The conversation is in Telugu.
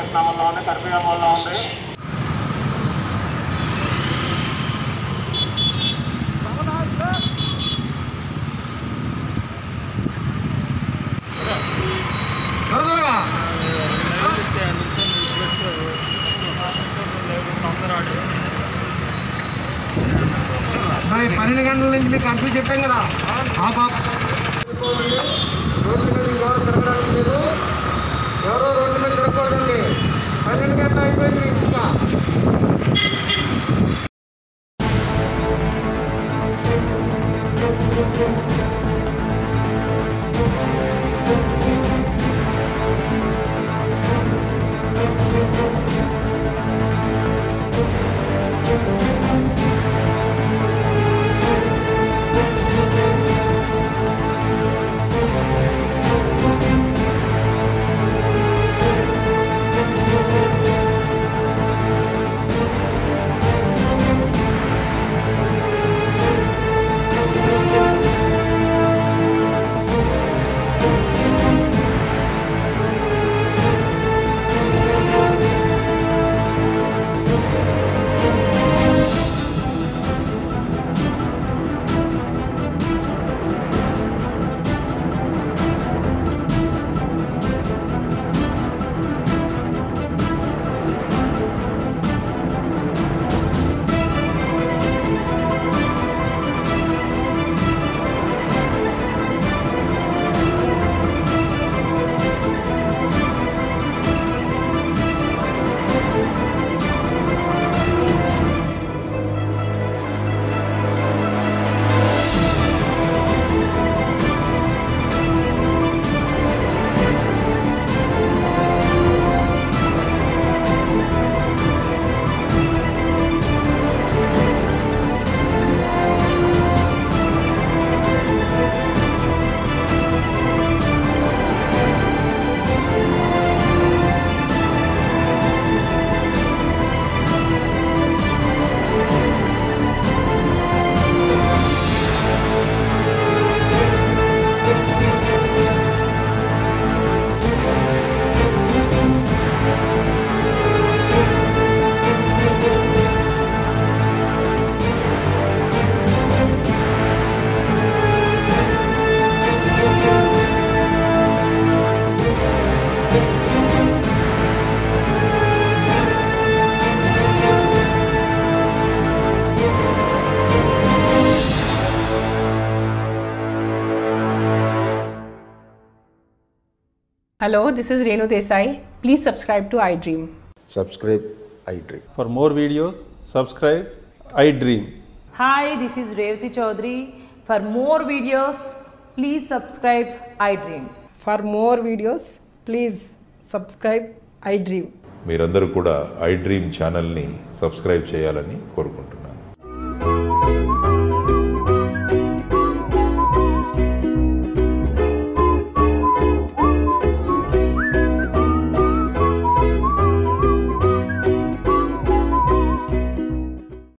నామంలో ఉంది, కర్ఫ్యూ అమల్లో ఉంది. మరి 12 గంటల నుంచి మీకు కర్ఫ్యూ చెప్పాం కదా. రోడ్డు మీద ఎవరు తిరగడానికి లేదు, ఎవరో రోడ్డు మీద తిరగకూడదండి. 12 గంటలు అయిపోయింది ఇంకా. Hello, this is Renu Desai. Please subscribe to iDream. Subscribe iDream. For more videos, subscribe iDream. Hi, this is Revati Chaudhary. For more videos, please subscribe iDream. For more videos, please subscribe iDream. మీరందరూ కూడా iDream ఛానల్ని సబ్స్క్రైబ్ చేయాలని కోరుకుంటున్నాను.